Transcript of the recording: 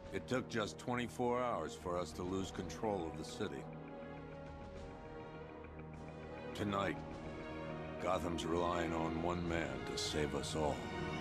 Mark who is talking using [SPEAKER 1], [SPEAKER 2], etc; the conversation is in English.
[SPEAKER 1] It took just 24 hours for us to lose control of the city. Tonight, Gotham's relying on one man to save us all.